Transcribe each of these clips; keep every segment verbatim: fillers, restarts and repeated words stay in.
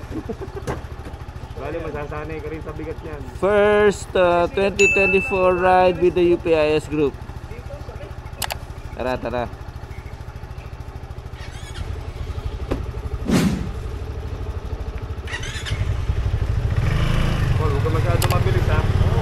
Bali, masasanay ka rin sa bigat niyan. First uh, twenty twenty-four ride with the U P I S group. Tara, tara. Paul, huwag ka masyado mabilis ha.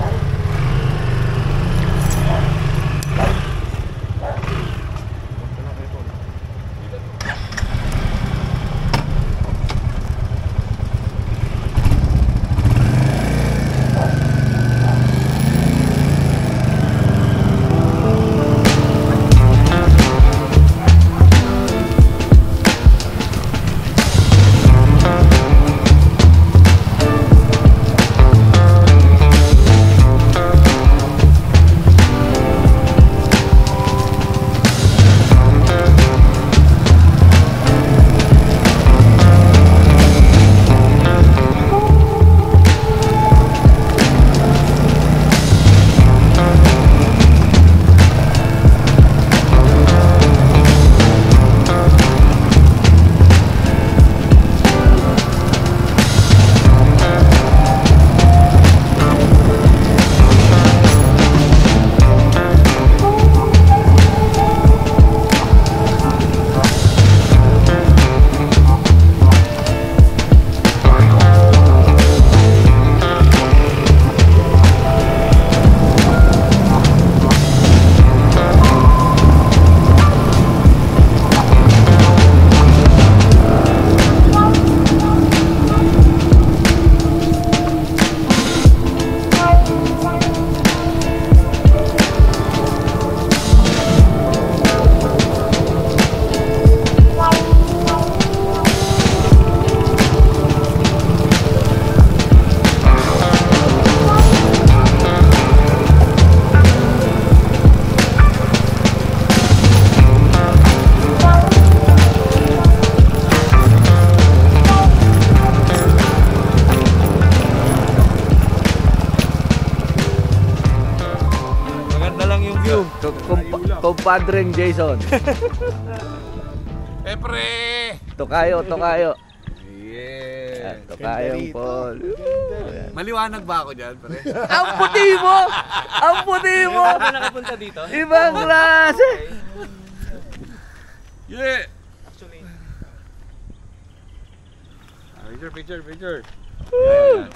Compadreng Jason. Eh pre! Tokayo, tokayo. Yeah. Tokayong Paul. Maliwanag ba ako dyan, pre? Ang puti mo! Ang puti mo! Ano nakapunta dito? Ibang klase! Yeah! Actually, Picture, picture, picture. Woo!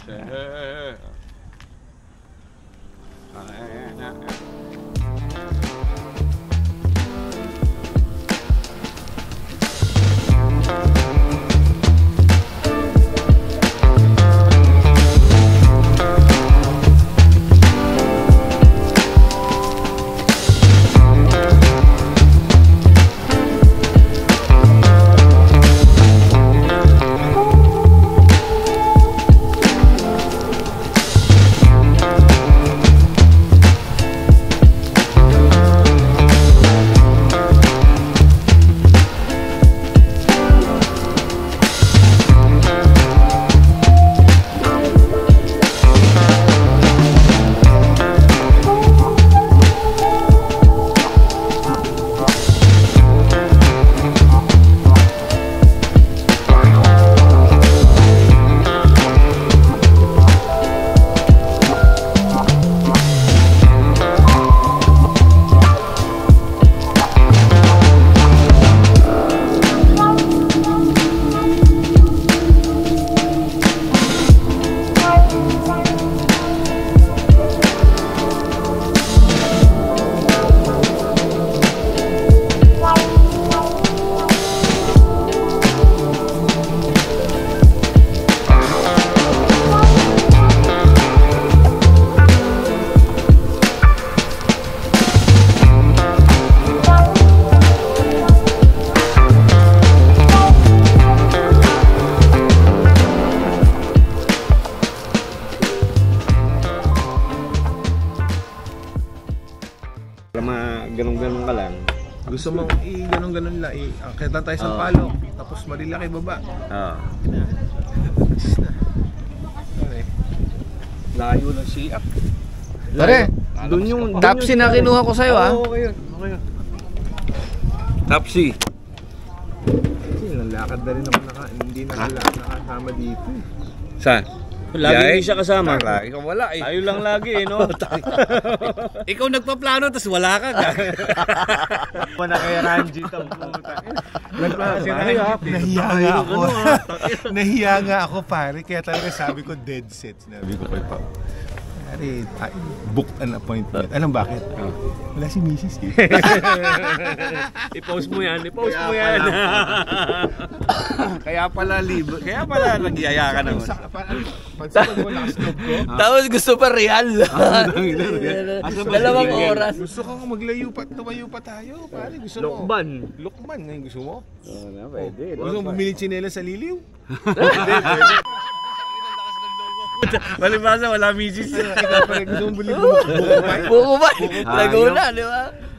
ganun-ganun ka lang. Gusto mong i-ganun-ganun lang, i-akit lang tayo sa Oo. palo, tapos marilaki baba. Oo. Okay. Layo ng siap. Pare, Doon yung Tapsi na kinuha ko sa'yo, ah. Oo, okay yun. Okay yun. Tapsi. Kasi nalak. Naglalakad na rin ako naka, hindi na nakasama dito eh. Saan? Lagi hindi siya kasama. Lagi ka wala eh. Tayo lang lagi eh, no? Ikaw nagpaplano, tapos wala ka. Wala kaya Ranji ito. Nahiya nga ako. Nahiya nga ako pare, kaya talaga sabi ko dead set. Sinabi ko kay Pao. Pare, I booked an appointment. Alam bakit? Wala si Missus eh. I-post mo yan, i-post mo yan. Kaya pala libre. Kaya pala nagyaya ka naman. Pansin ko naman nakasnob ko. Tapos gusto pa real. Dalawang oras. Gusto ko maglayo pa, tumayo pa tayo. Pare, gusto mo. Lokban. Lokban ngayon gusto mo? Oo na, pwede. Gusto mo bumili tsinelas sa Liliw? Malibasa, wala misis. Ikaw pare, gusto mo bumili buko ba? Buko ba? Laguna, di ba?